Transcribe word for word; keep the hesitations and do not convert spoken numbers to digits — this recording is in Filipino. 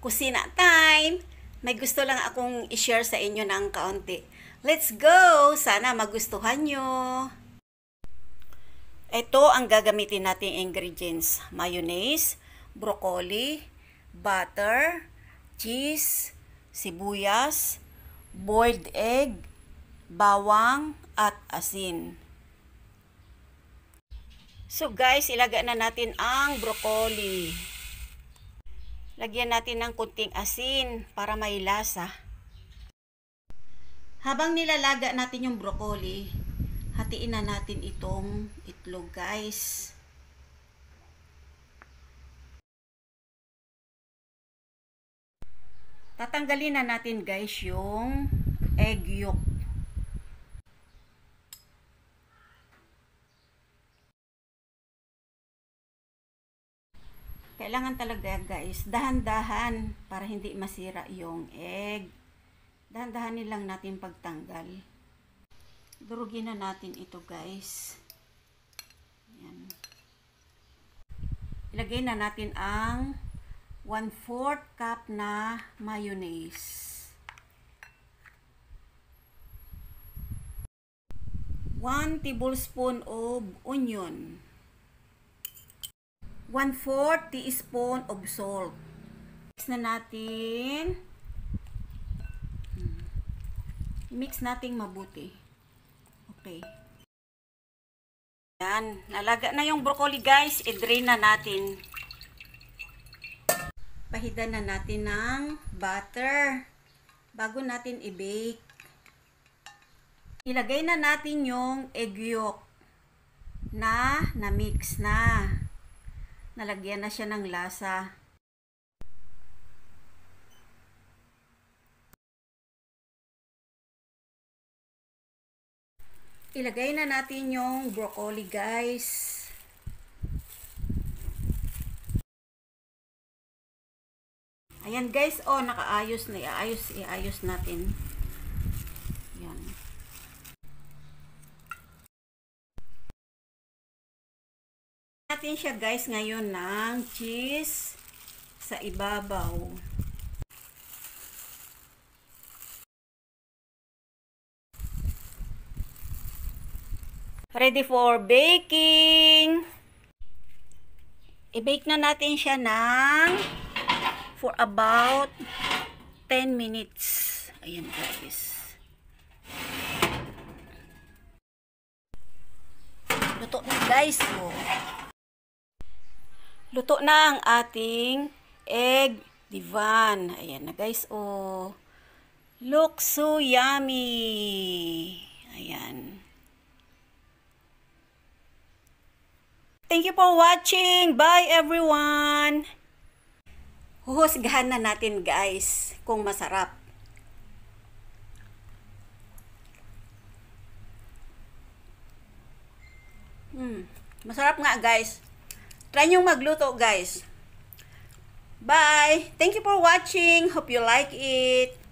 kusina time. May gusto lang akong i-share sa inyo ng kaunti. Let's go! Sana magustuhan nyo. Ito ang gagamitin nating ingredients. Mayonnaise, broccoli, butter, cheese, sibuyas, boiled egg, bawang, at asin. So guys, ilagay na natin ang broccoli. Lagyan natin ng kunting asin para may lasa. Habang nilalaga natin yung broccoli, hatiin na natin itong itlog guys. Tatanggalin na natin guys yung egg yolk. Kailangan talaga guys, dahan-dahan para hindi masira yung egg. Dahan-dahanin lang natin pagtanggal. Durugin na natin ito guys. Yan. Ilagay na natin ang one fourth cup na mayonnaise. one tablespoon of onion. one fourth teaspoon of salt. Mix na natin. Mix natin mabuti. Okay. Yan. Nalaga na yung broccoli guys. I-drain na natin. Pahidan na natin ng butter bago natin i-bake. Ilagay na natin yung egg yolk na na-mix na. Nalagyan na siya ng lasa. Ilagay na natin yung broccoli guys. Ayan guys, oh nakaayos na, iayos, iayos natin. Yan. Natin siya guys ngayon ng cheese sa ibabaw. Ready for baking. I-bake na natin siya ng for about ten minutes. Ayan guys. Luto na guys. Oh. Luto na ang ating egg divan. Ayan na guys. Oh. Looks so yummy. Ayan. Thank you for watching. Bye everyone. Huhusgahan na natin guys kung masarap. Hmm, masarap nga guys. Try nyo magluto guys. Bye. Thank you for watching. Hope you like it.